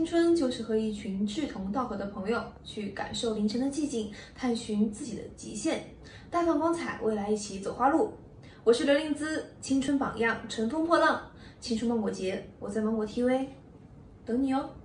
春就是和一群志同道合的朋友去感受凌晨的寂静，探寻自己的极限，大放光彩，未来一起走花路。我是刘令姿，青春榜样，乘风破浪，青春芒果节，我在芒果 TV 等你哦。